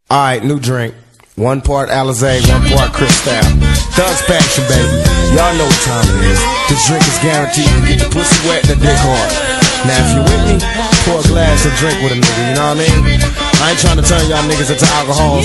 Alright, new drink. 1 part Alizé, 1 part Cristal. Thug's Passion, baby. Y'all know what time it is. This drink is guaranteed to get the pussy wet and the dick hard. Now if you with me, pour a glass and drink with a nigga, you know what I mean? I ain't trying to turn y'all niggas into alcoholics.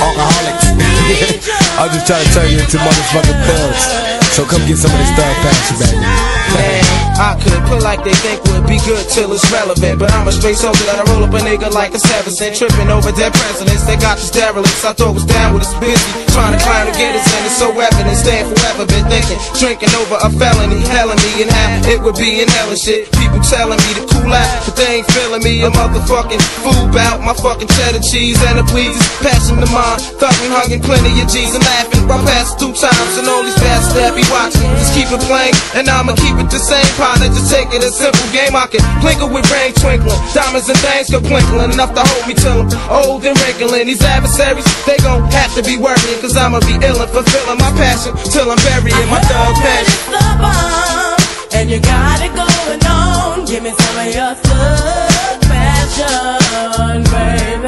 I'm just trying to turn you into motherfucking thugs. So come get some of this Thug Passion, baby. Man, I could put like they think would be good till it's relevant, but I'm a straight soldier that I roll up a nigga like a 7 cent, tripping over dead presidents. They got these derelicts, I thought was down with us busy, trying to climb to get us in. It's so evident, staying forever, been thinking, drinking over a felony, helling me and how it would be in hell and shit. People telling me to cool out, but they ain't feeling me. A motherfucking fool bout my fucking cheddar cheese and the pleases, passing the mind, thugging, hugging plenty of G's and laughing. I passed 2 times and all these bastards that be watching, just keep it playing, and I'ma keep it the same, partner. Just take it a simple game. I can plinkle with rain twinkling, diamonds and things go plinkling, enough to hold me till I'm old and wrinkling. These adversaries, they gon' have to be worrying, cause I'ma be ill and fulfilling my passion till I'm burying my thug passion. The bomb, and you got it going on. Give me some of your thug passion, baby.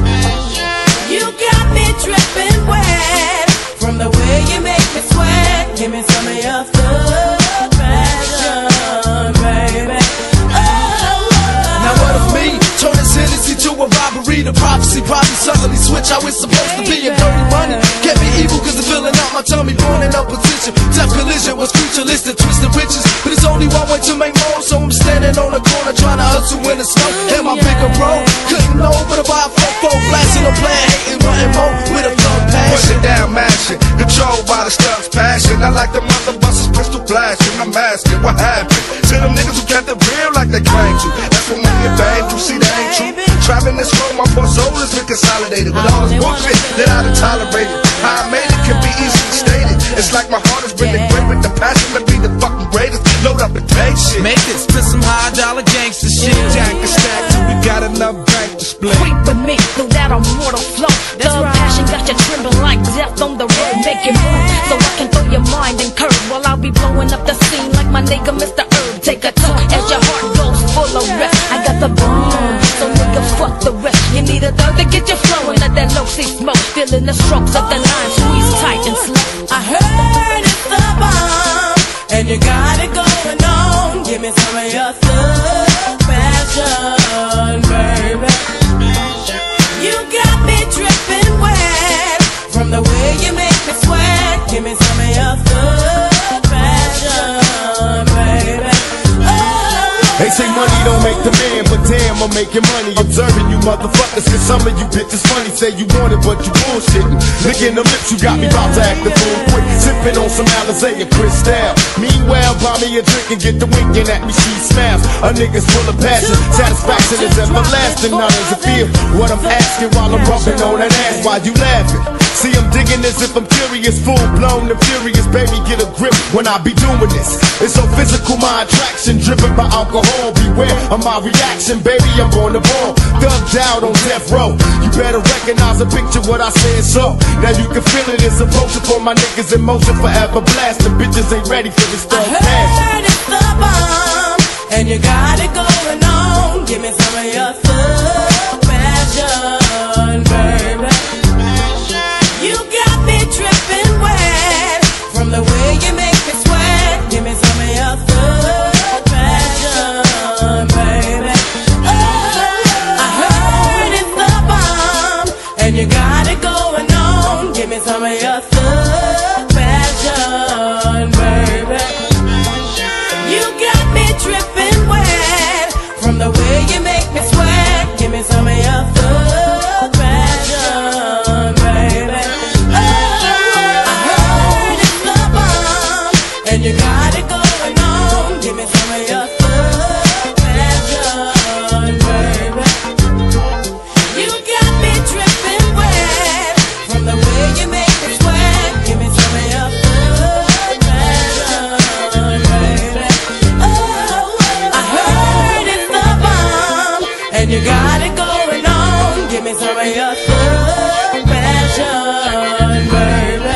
You got me dripping wet from the way you make me sweat. Give me some of your thug passion, baby. Now what if me turn this Hennessy to a robbery? The prophecy probably suddenly switch how it's supposed to be. And dirty money can't be evil cause it's filling out my tummy, born in opposition. Death collision was futuristic, twisted riches, but it's only one way to make more. So I'm standing on the corner trying to hustle in the snow. And my bigger road couldn't know but about 4-4 blasting a plan, hating, running more with a thug passion. Push it down, mashing, controlled by the Thug's Passion. I like the mother busters, pistol blasting. I'm asking what happened to them niggas who kept it real like they claim to. That's what money and fame do, see that ain't true. Traveling this road, my poor soul has been consolidated with all this bullshit that I done tolerated. How I made it can be easily stated. It's like my heart has been great with the passion to be the fucking greatest. Load up and take shit. Make this to some high dollar gangster shit. Jack and stack till we got enough bank to split. Creep with me through that immortal flow. Thug passion got you trembling like death on the road. Make it move so I can throw your mind in curve while I'll be blowing up the scene like my nigga Mr. Herb. Take a toke as your heart goes full of rest. I got the bomb, so nigga fuck the rest. You need a thug to get you flowing, let that low see smoke, feeling the strokes of the line, squeeze tight and slow. I heard it's the bomb, and you got it going on. Give me some of your thug passion, baby. You got me dripping wet from the way you make me sweat. Give me some of your thug passion, baby. They say money don't make the man, but damn, I'm making money. Observing you motherfuckers, cause some of you bitches funny. Say you want it, but you bullshitting. Licking the lips, you got me about to act the fool quick. Sipping on some Alizé and Cristal. Meanwhile, buy me a drink and get the winking at me, she smiles. A nigga's full of passion, satisfaction is everlasting. None is a fear. What I'm asking while I'm rubbing on that ass, why you laughing? See, I'm digging this if I'm curious, full blown and furious. Baby, get a grip when I be doing this. It's so physical, my attraction, driven by alcohol. Beware of my reaction, baby, I'm on the ball. Thugged out on death row. You better recognize and picture what I said, so now you can feel it. It's approaching for my niggas in motion, forever blasting. Bitches ain't ready for this thug passion. I heard it's the bomb, and you got it going on. Give me some of your thug passion, baby. You got me dripping wet from the way you make me sweat. Give me some of your thug passion, baby. I heard it's the bomb, and you got it going on. Give me some of your thug passion, baby. You got me dripping wet from the way you make me sweat. Give me some of your thug passion, baby. I heard it's the bomb, and you got it going on. Give me some of your thug passion, baby. You got me dripping wet from the way you make me sweat. Give me some of your thug passion, baby. I heard it's the bomb, and you got it going on. Give me some of your thug passion, baby.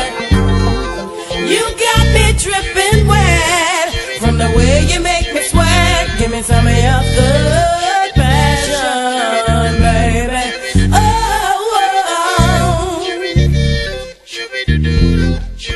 You got me dripping wet from the way you make me sweat. Give me some of your thug passion, baby. Oh, oh, oh. do do do do.